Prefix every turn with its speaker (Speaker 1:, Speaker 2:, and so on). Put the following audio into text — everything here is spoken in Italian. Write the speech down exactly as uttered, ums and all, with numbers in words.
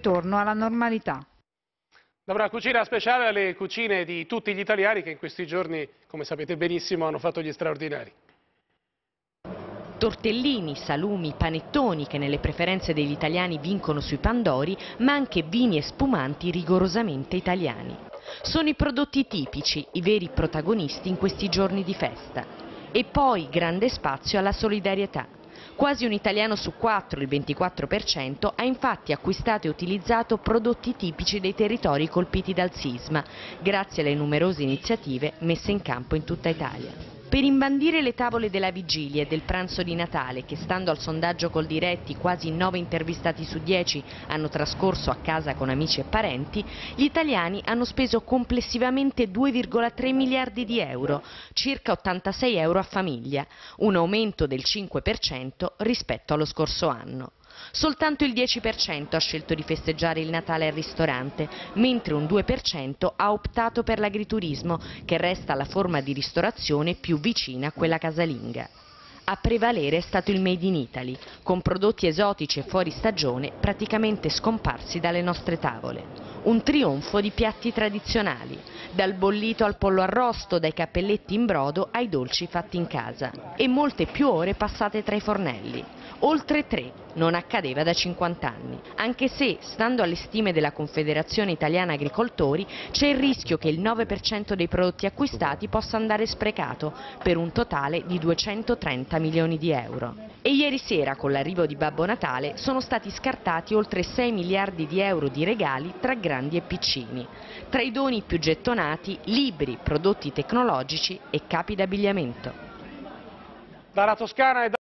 Speaker 1: ritorno alla normalità.
Speaker 2: Da una cucina speciale alle cucine di tutti gli italiani che in questi giorni, come sapete benissimo, hanno fatto gli straordinari.
Speaker 3: Tortellini, salumi, panettoni che nelle preferenze degli italiani vincono sui pandori, ma anche vini e spumanti rigorosamente italiani. Sono i prodotti tipici, i veri protagonisti in questi giorni di festa. E poi grande spazio alla solidarietà. Quasi un italiano su quattro, il ventiquattro per cento, ha infatti acquistato e utilizzato prodotti tipici dei territori colpiti dal sisma, grazie alle numerose iniziative messe in campo in tutta Italia. Per imbandire le tavole della vigilia e del pranzo di Natale, che stando al sondaggio Coldiretti quasi nove intervistati su dieci hanno trascorso a casa con amici e parenti, gli italiani hanno speso complessivamente due virgola tre miliardi di euro, circa ottantasei euro a famiglia, un aumento del cinque per cento rispetto allo scorso anno. Soltanto il dieci per cento ha scelto di festeggiare il Natale al ristorante, mentre un due per cento ha optato per l'agriturismo, che resta la forma di ristorazione più vicina a quella casalinga. A prevalere è stato il Made in Italy, con prodotti esotici e fuori stagione praticamente scomparsi dalle nostre tavole. Un trionfo di piatti tradizionali, dal bollito al pollo arrosto, dai cappelletti in brodo ai dolci fatti in casa, e molte più ore passate tra i fornelli. Oltre tre, non accadeva da cinquanta anni, anche se, stando alle stime della Confederazione Italiana Agricoltori, c'è il rischio che il nove per cento dei prodotti acquistati possa andare sprecato, per un totale di duecentotrenta milioni di euro. E ieri sera, con l'arrivo di Babbo Natale, sono stati scartati oltre sei miliardi di euro di regali tra grandi e piccini. Tra i doni più gettonati, libri, prodotti tecnologici e capi d'abbigliamento.
Speaker 2: Dalla Toscana e